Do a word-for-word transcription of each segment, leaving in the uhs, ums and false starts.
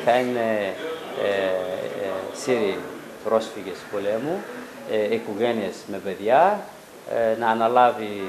θα είναι ε, ε, Σύριοι πρόσφυγες πολέμου, ε, οικογένειες με παιδιά, ε, να αναλάβει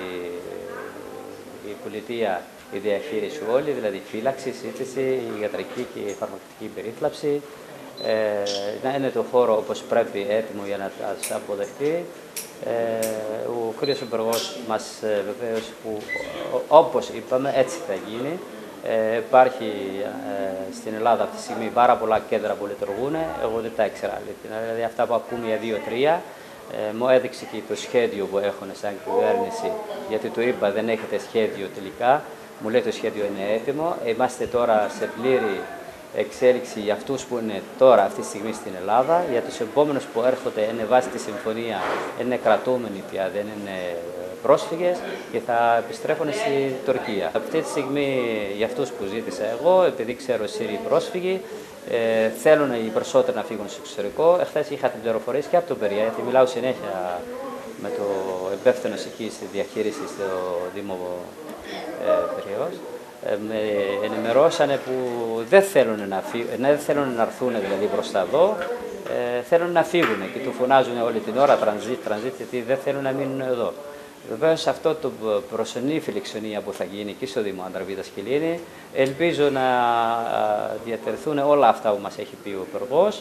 η πολιτεία η διαχείριση όλη, δηλαδή φύλαξη, σύντηση, ιατρική και φαρμακευτική περίθαλψη, ε, να είναι το χώρο όπως πρέπει έτοιμο για να τα αποδεχτεί. Ε, ο κύριος Υπουργός μας ε, βεβαίως που όπως είπαμε έτσι θα γίνει. Ε, υπάρχει ε, στην Ελλάδα αυτή τη στιγμή πάρα πολλά κέντρα που λειτουργούν, εγώ δεν τα ήξερα. Δηλαδή αυτά που ακούμε για δύο-τρία, ε, μου έδειξε και το σχέδιο που έχουν σαν κυβέρνηση, γιατί του είπα δεν έχετε σχέδιο τελικά, μου λέει το σχέδιο είναι έτοιμο, είμαστε τώρα σε πλήρη εξέλιξη για αυτούς που είναι τώρα αυτή τη στιγμή στην Ελλάδα, για τους επόμενους που έρχονται είναι βάσει τη συμφωνία, είναι κρατούμενοι πια, δεν είναι πρόσφυγες και θα επιστρέφουν στη Τουρκία. Αυτή τη στιγμή για αυτούς που ζήτησα εγώ, επειδή ξέρω Σύριοι πρόσφυγοι, ε, θέλουν οι περισσότεροι να φύγουν στο εξωτερικό. Εχθές είχα την πληροφορία και από τον Περιά, γιατί μιλάω συνέχεια με το υπεύθυνο εκεί στη διαχείριση στο Δήμο ε, Περαιώς. Ε, με ενημερώσανε που δεν θέλουν να, φύ... δεν θέλουν να έρθουν δηλαδή μπροστά εδώ, ε, θέλουν να φύγουν και του φωνάζουν όλη την ώρα τρανζίτ, τρανζίτ, γιατί δεν θέλουν να μείνουν εδώ. Βεβαίως αυτό το προσωρινή φιλοξενία που θα γίνει και στο Δήμο Ανδραβίδας Κιλίνη, ελπίζω να διατηρηθούν όλα αυτά που μας έχει πει ο Υπουργός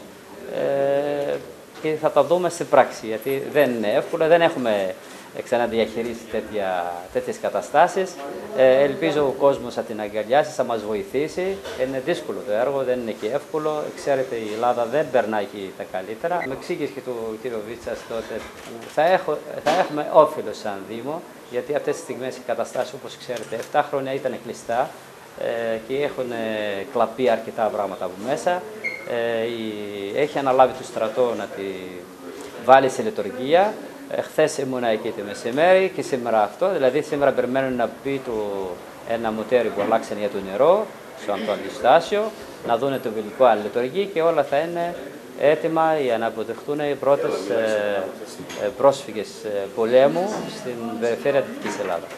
ε, και θα τα δούμε στην πράξη, γιατί δεν είναι εύκολο, δεν έχουμε ξαναδιαχειρίσει τέτοια, τέτοιες καταστάσεις. Ε, ελπίζω ο κόσμος θα την αγκαλιάσει, θα μας βοηθήσει. Είναι δύσκολο το έργο, δεν είναι και εύκολο. Ξέρετε, η Ελλάδα δεν περνάει και τα καλύτερα. Με εξήγησε και το κύριο Βίτσας τότε που θα, έχω, θα έχουμε όφελος σαν Δήμο, γιατί αυτές τις στιγμές οι καταστάσεις, όπως ξέρετε, επτά χρόνια ήταν κλειστά ε, και έχουν κλαπεί αρκετά πράγματα από μέσα. Ε, η, έχει αναλάβει το στρατό να τη βάλει σε λειτουργία. Χθες ήμουνα εκεί το μεσημέρι και σήμερα αυτό, δηλαδή σήμερα περιμένουν να πει το ένα μοτέρι που αλλάξαν για το νερό στο αντιστάσιο, να δουν το βιλικό αν λειτουργεί και όλα θα είναι έτοιμα για να αποδεχτούν οι πρώτες ε, πρόσφυγες πολέμου στην περιφέρεια της Ελλάδας.